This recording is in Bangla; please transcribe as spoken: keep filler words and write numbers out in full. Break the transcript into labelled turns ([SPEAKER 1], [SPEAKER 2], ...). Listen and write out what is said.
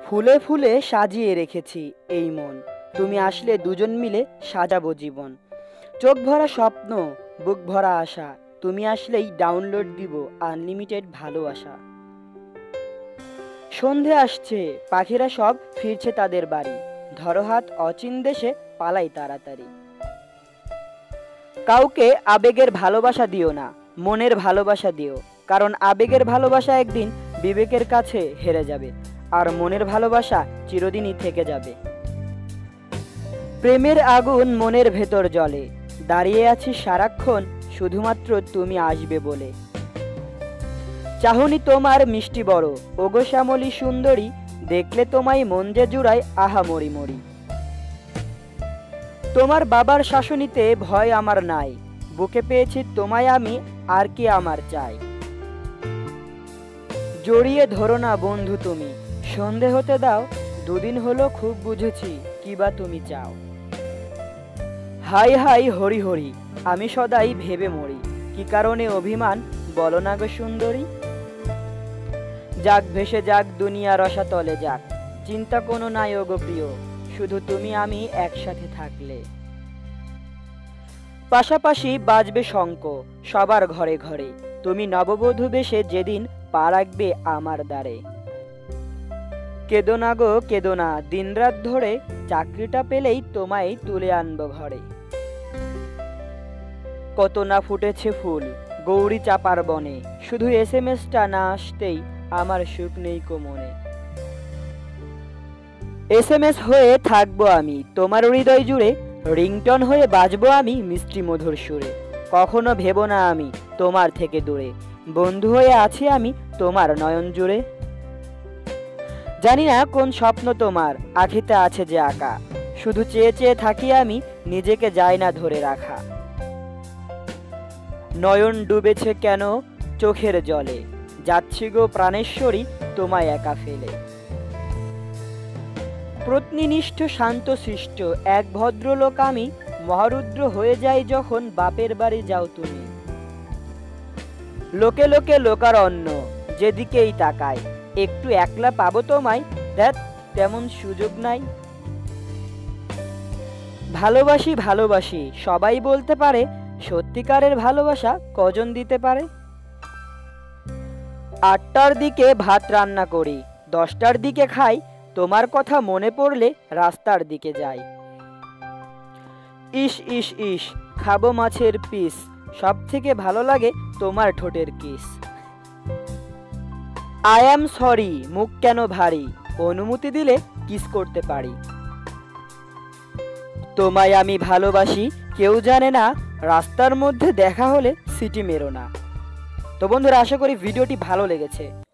[SPEAKER 1] ফুলে ফুলে সাজিয়ে রেখেছি এই মন, তুমি আসলে দুজন মিলে সাজাবো জীবন। চোখ ভরা স্বপ্ন, বুক ভরা আশা, তুমি আসলেই ডাউনলোড দিব আনলিমিটেড ভালোবাসা। সন্ধে আসছে, পাখিরা সব ফিরছে তাদের বাড়ি, ধরো হাত অচিন দেশে পালাই তাড়াতাড়ি। কাউকে আবেগের ভালোবাসা দিও না, মনের ভালোবাসা দিও, কারণ আবেগের ভালোবাসা একদিন বিবেকের কাছে হেরে যাবে, আর মনের ভালোবাসা চিরদিনই থেকে যাবে। প্রেমের আগুন মনের ভেতর জ্বলে, দাঁড়িয়ে আছি সারাক্ষণ শুধুমাত্র তুমি আসবে বলে। চাহনি তোমার মিষ্টি বড়, ওগো শ্যামলী সুন্দরী, দেখলে তোমায় মন যে জুড়ায় আহা মরি মরি। তোমার বাবার শাসনিতে ভয় আমার নাই, বুকে পেয়েছি তোমায় আমি, আর কি আমার চাই। জড়িয়ে ধরো না বন্ধু তুমি, সন্ধে হতে দাও, দুদিন হলো খুব বুঝেছি কি বা তুমি চাও। হাই হাই হরি হরি, আমি সদাই ভেবে মরি, কি কারণে অভিমান বলো না গো সুন্দরী। যাক ভেসে যাক দুনিয়া রসাতলে যাক, চিন্তা কোনো নাই ওগো প্রিয়, শুধু তুমি আমি একসাথে থাকলে। পাশাপাশি বাজবে শঙ্খ সবার ঘরে ঘরে, তুমি নববধূ বেশে যেদিন পা রাখবে আমার দ্বারে। কেদো না গো কেদো না, দিনরাত ধরে চাকরিটা পেলেই তোমায় তুলে আনবো ঘরে। কত না ফুটেছে ফুল গৌরী চাপার বনে, শুধু এস এম এসটা না আসতেই আমার সুখ নেই কো মনে। এস এম এস হয়ে থাকবো আমি তোমার হৃদয় জুড়ে, রিংটন হয়ে বাজবো আমি মিষ্টি মধুর সুরে। কখনো ভেবো না আমি তোমার থেকে দূরে, বন্ধু হয়ে আছি আমি তোমার নয়ন জুড়ে। জানি না কোন স্বপ্ন তোমার আখিতে আছে যে আঁকা, শুধু চেয়ে চেয়ে থাকি আমি নিজেকে যাই না ধরে রাখা। নয়ন ডুবেছে কেন চোখের জলে, যাচ্ছি গো প্রাণেশ্বরী তোমায় একা ফেলে। প্রত্নীনিষ্ঠ শান্ত শিষ্ট এক ভদ্রলোক আমি, মহারুদ্র হয়ে যাই যখন বাপের বাড়ি যাও তুমি। লোকে লোকে লোকারণ্য যেদিকেই তাকায়, একটু একলা পাবো তোমায়, দেখ তেমন সুযোগ নাই। ভালোবাসি ভালোবাসি সবাই বলতে পারে, সত্যিকারের ভালোবাসা কজন দিতে পারে। আটটার দিকে ভাত রান্না করি, দশটার দিকে খাই, তোমার কথা মনে পড়লে রাস্তার দিকে যাই। ইস ইস ইস খাবো মাছের পিস, সব থেকে ভালো লাগে তোমার ঠোঁটের কিস। আই অ্যাম সরি মুখ কেন ভারী, অনুমতি দিলে কিস করতে পারি। তোমায় আমি ভালোবাসি কেউ জানে না, রাস্তার মধ্যে দেখা হলে সিটি মেরো না। তো বন্ধুরা, আশা করি ভিডিওটি ভালো লেগেছে।